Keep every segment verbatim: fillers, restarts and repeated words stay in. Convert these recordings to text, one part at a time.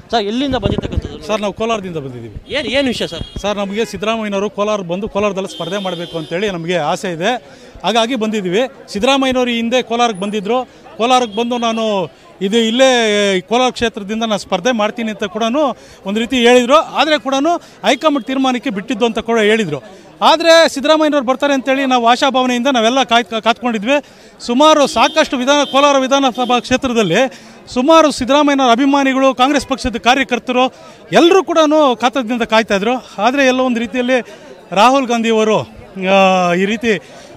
Sir ಎಲ್ಲಿಂದ ಬಂದಿರ್ತಕ್ಕಂಥದ್ದು? Sir ನಾವು ಕೋಲಾರದಿಂದ ಬಂದಿದ್ದೀವಿ. ಏನು ಏನು ವಿಷಯ ಸರ್? ಸರ್ ನಮಗೆ ಸಿದ್ದರಾಮಯ್ಯನವರು ಕೋಲಾರ ಬಂದು ಕೋಲಾರದಲ್ಲಿ ಸ್ಪರ್ಧೆ ಮಾಡಬೇಕು ಅಂತೇಳಿ ನಮಗೆ ಆಸೆ ಇದೆ, ಹಾಗಾಗಿ ಬಂದಿದ್ದೀವಿ. ಸಿದ್ದರಾಮಯ್ಯನವರು ಹಿಂದೆ ಕೋಲಾರಕ್ಕೆ ಬಂದಿದ್ದರು. ಕೋಲಾರಕ್ಕೆ ಬಂದು ನಾನು ಇದು ಇಲ್ಲೇ ಕೋಲಾರ ಕ್ಷೇತ್ರದಿಂದ ನಾನು ಸ್ಪರ್ಧೆ ಮಾಡ್ತೀನಿ ಅಂತ ಕೂಡ ಒಂದು ರೀತಿ ಹೇಳಿದರು. ಆದರೆ ಕೂಡ ಹೈಕಮಾಂಡ್ ತೀರ್ಮಾನಕ್ಕೆ ಬಿಟ್ಟಿದ್ದು ಅಂತ ಕೂಡ ಹೇಳಿದರು. ಆದರೆ ಸಿದ್ದರಾಮಯ್ಯನವ್ರು ಬರ್ತಾರೆ ಅಂತೇಳಿ ನಾವು ಆಶಾಭಾವನೆಯಿಂದ ನಾವೆಲ್ಲ ಕಾಯ್ ಕಾತ್ಕೊಂಡಿದ್ವಿ. ಸುಮಾರು ಸಾಕಷ್ಟು ವಿಧಾನ ಕೋಲಾರ ವಿಧಾನಸಭಾ ಕ್ಷೇತ್ರದಲ್ಲಿ ಸುಮಾರು ಸಿದ್ದರಾಮಯ್ಯನವರ ಅಭಿಮಾನಿಗಳು, ಕಾಂಗ್ರೆಸ್ ಪಕ್ಷದ ಕಾರ್ಯಕರ್ತರು ಎಲ್ಲರೂ ಕೂಡ ಕಾತರದಿಂದ ಕಾಯ್ತಾಯಿದ್ರು. ಆದರೆ ಎಲ್ಲೋ ಒಂದು ರೀತಿಯಲ್ಲಿ ರಾಹುಲ್ ಗಾಂಧಿಯವರು ಈ ರೀತಿ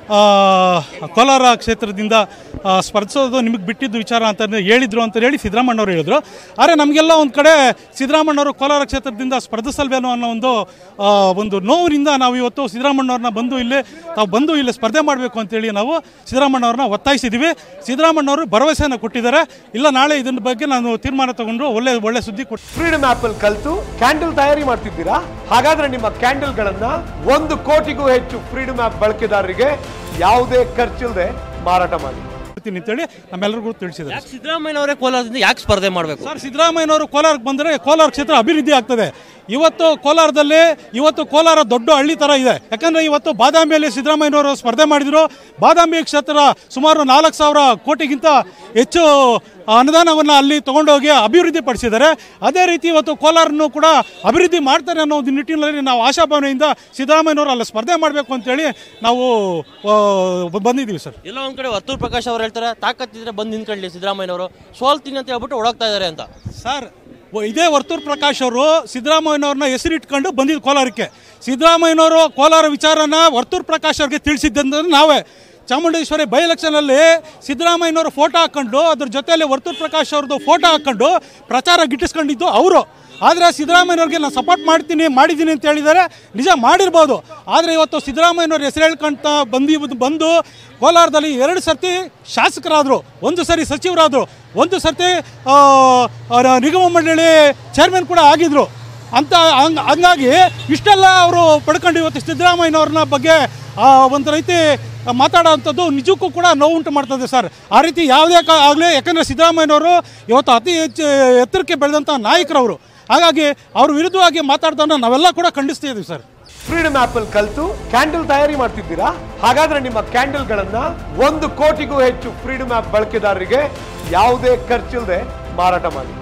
ಕೋಲಾರ ಕ್ಷೇತ್ರದಿಂದ ಸ್ಪರ್ಧಿಸೋದು ನಿಮಗೆ ಬಿಟ್ಟಿದ್ದು ವಿಚಾರ ಅಂತ ಹೇಳಿದರು ಅಂತ ಹೇಳಿ ಸಿದ್ದರಾಮಯ್ಯನವರು ಹೇಳಿದರು. ಆದರೆ ನಮಗೆಲ್ಲ ಒಂದು ಕಡೆ ಸಿದ್ದರಾಮಯ್ಯನವರು ಕೋಲಾರ ಕ್ಷೇತ್ರದಿಂದ ಸ್ಪರ್ಧಿಸಲ್ವೇನೋ ಅನ್ನೋ ಒಂದು ಒಂದು ನೋವಿನಿಂದ ನಾವು ಇವತ್ತು ಸಿದ್ದರಾಮಯ್ಯನವ್ರನ್ನ ಬಂದು ಇಲ್ಲಿ ತಾವು ಬಂದು ಇಲ್ಲಿ ಸ್ಪರ್ಧೆ ಮಾಡಬೇಕು ಅಂತೇಳಿ ನಾವು ಸಿದ್ದರಾಮಯ್ಯನವ್ರನ್ನ ಒತ್ತಾಯಿಸಿದ್ದೀವಿ. ಸಿದ್ದರಾಮಯ್ಯನವರು ಭರವಸೆಯನ್ನು ಕೊಟ್ಟಿದ್ದಾರೆ, ಇಲ್ಲ ನಾಳೆ ಇದನ್ನ ಬಗ್ಗೆ ನಾನು ತೀರ್ಮಾನ ತಗೊಂಡು ಒಳ್ಳೆ ಒಳ್ಳೆ ಸುದ್ದಿ ಕೊಟ್ಟು. ಫ್ರೀಡಮ್ ಆಪ್ ಅಲ್ಲಿ ಕಲಿತು ಕ್ಯಾಂಡಲ್ ತಯಾರಿ ಮಾಡ್ತಿದ್ದೀರಾ? ಹಾಗಾದ್ರೆ ನಿಮ್ಮ ಕ್ಯಾಂಡಲ್ಗಳನ್ನ ಒಂದು ಕೋಟಿಗೂ ಹೆಚ್ಚು ಫ್ರೀಡಮ್ ಆಪ್ ಬಳಕೆದಾರರಿಗೆ ಯಾವುದೇ ಖರ್ಚಿಲ್ಲದೆ ಮಾರಾಟ ಮಾಡಿ ಅಂತೇಳಿ ನಮ್ಮೆಲ್ಲರಿಗೂ ತಿಳಿಸಿದ್ದಾರೆ. ಸಿದ್ದರಾಮಯ್ಯನವರೇ ಕೋಲಾರದಿಂದ ಯಾಕೆ ಸ್ಪರ್ಧೆ ಮಾಡಬೇಕು ಸರ್? ಸಿದ್ದರಾಮಯ್ಯನವರು ಕೋಲಾರಕ್ಕೆ ಬಂದರೆ ಕೋಲಾರ ಕ್ಷೇತ್ರ ಅಭಿವೃದ್ಧಿ ಆಗ್ತದೆ. ಇವತ್ತು ಕೋಲಾರದಲ್ಲಿ ಇವತ್ತು ಕೋಲಾರ ದೊಡ್ಡ ಹಳ್ಳಿ ಥರ ಇದೆ. ಯಾಕಂದರೆ ಇವತ್ತು ಬಾದಾಮಿಯಲ್ಲಿ ಸಿದ್ದರಾಮಯ್ಯನವರು ಸ್ಪರ್ಧೆ ಮಾಡಿದರು. ಬಾದಾಮಿ ಕ್ಷೇತ್ರ ಸುಮಾರು ನಾಲ್ಕು ಸಾವಿರ ಕೋಟಿಗಿಂತ ಹೆಚ್ಚು ಅನುದಾನವನ್ನು ಅಲ್ಲಿ ತೊಗೊಂಡೋಗಿ ಅಭಿವೃದ್ಧಿ ಪಡಿಸಿದ್ದಾರೆ. ಅದೇ ರೀತಿ ಇವತ್ತು ಕೋಲಾರನ್ನು ಕೂಡ ಅಭಿವೃದ್ಧಿ ಮಾಡ್ತಾರೆ ಅನ್ನೋ ಒಂದು ನಿಟ್ಟಿನಲ್ಲಿ ನಾವು ಆಶಾಭಾವನೆಯಿಂದ ಸಿದ್ದರಾಮಯ್ಯನವರು ಅಲ್ಲಿ ಸ್ಪರ್ಧೆ ಮಾಡಬೇಕು ಅಂತೇಳಿ ನಾವು ಬಂದಿದ್ದೀವಿ ಸರ್. ಎಲ್ಲ ಒಂದು ಕಡೆ ವರ್ತೂರ್ ಪ್ರಕಾಶ್ ಅವರು ಹೇಳ್ತಾರೆ, ತಾಕತ್ತಿದ್ರೆ ಬಂದು ನಿಂತ್ಕೊಳ್ಳಿ ಸಿದ್ದರಾಮಯ್ಯನವರು, ಸೋಲ್ತೀನಿ ಅಂತ ಹೇಳ್ಬಿಟ್ಟು ಓಡಾಗ್ತಾ ಇದ್ದಾರೆ ಅಂತ. ಸರ್ ಇದೇ ವರ್ತೂರ್ ಪ್ರಕಾಶ್ ಅವರು ಸಿದ್ದರಾಮಯ್ಯನವ್ರನ್ನ ಹೆಸರಿಟ್ಕೊಂಡು ಬಂದಿದ್ದು ಕೋಲಾರಕ್ಕೆ. ಸಿದ್ದರಾಮಯ್ಯನವರು ಕೋಲಾರ ವಿಚಾರನ ವರ್ತೂರ್ ಪ್ರಕಾಶ್ ಅವ್ರಿಗೆ ತಿಳಿಸಿದ್ದಂದ್ರೆ ನಾವೇ ಚಾಮುಂಡೇಶ್ವರಿ ಬೈ ಎಲೆಕ್ಷನಲ್ಲಿ ಸಿದ್ದರಾಮಯ್ಯನವರು ಫೋಟೋ ಹಾಕ್ಕೊಂಡು ಅದ್ರ ಜೊತೆಯಲ್ಲಿ ವರ್ತೂರ್ ಪ್ರಕಾಶ್ ಅವ್ರದ್ದು ಫೋಟೋ ಹಾಕ್ಕೊಂಡು ಪ್ರಚಾರ ಗಿಟ್ಟಿಸ್ಕೊಂಡಿದ್ದು ಅವರು. ಆದರೆ ಸಿದ್ದರಾಮಯ್ಯನವ್ರಿಗೆ ನಾನು ಸಪೋರ್ಟ್ ಮಾಡ್ತೀನಿ ಮಾಡಿದ್ದೀನಿ ಅಂತ ಹೇಳಿದ್ದಾರೆ, ನಿಜ ಮಾಡಿರ್ಬೋದು. ಆದರೆ ಇವತ್ತು ಸಿದ್ದರಾಮಯ್ಯನವ್ರ ಹೆಸರು ಹೇಳ್ಕೊಂತ ಬಂದು ಬಂದು ಕೋಲಾರದಲ್ಲಿ ಎರಡು ಸರ್ತಿ ಶಾಸಕರಾದರು, ಒಂದು ಸರಿ ಸಚಿವರಾದರು, ಒಂದು ಸರ್ತಿ ನಿಗಮ ಮಂಡಳಿ ಚೇರ್ಮನ್ ಕೂಡ ಆಗಿದ್ರು ಅಂತ. ಹಂಗ ಹಂಗಾಗಿ ಇಷ್ಟೆಲ್ಲ ಅವರು ಪಡ್ಕೊಂಡು ಇವತ್ತು ಸಿದ್ದರಾಮಯ್ಯನವ್ರನ್ನ ಬಗ್ಗೆ ಒಂದು ರೀತಿ ಮಾತಾಡೋವಂಥದ್ದು ನಿಜಕ್ಕೂ ಕೂಡ ನೋವುಂಟು ಮಾಡ್ತದೆ ಸರ್. ಆ ರೀತಿ ಯಾವುದೇ ಆಗಲಿ, ಯಾಕಂದರೆ ಸಿದ್ದರಾಮಯ್ಯನವರು ಇವತ್ತು ಅತಿ ಹೆಚ್ಚು ಎತ್ತರಕ್ಕೆ ಬೆಳೆದಂಥ ನಾಯಕರವರು. ಹಾಗಾಗಿ ಅವ್ರ ವಿರುದ್ಧವಾಗಿ ಮಾತಾಡ್ದನ್ನ ನಾವೆಲ್ಲ ಕೂಡ ಖಂಡಿಸ್ತಾ ಇದ್ದೀವಿ ಸರ್. ಫ್ರೀಡಮ್ ಆಪ್ ಅಲ್ಲಿ ಕಲಿತು ಕ್ಯಾಂಡಲ್ ತಯಾರಿ ಮಾಡ್ತಿದ್ದೀರಾ? ಹಾಗಾದ್ರೆ ನಿಮ್ಮ ಕ್ಯಾಂಡಲ್ಗಳನ್ನ ಒಂದು ಕೋಟಿಗೂ ಹೆಚ್ಚು ಫ್ರೀಡಮ್ ಆಪ್ ಬಳಕೆದಾರರಿಗೆ ಯಾವುದೇ ಖರ್ಚಿಲ್ಲದೆ ಮಾರಾಟ ಮಾಡಿ.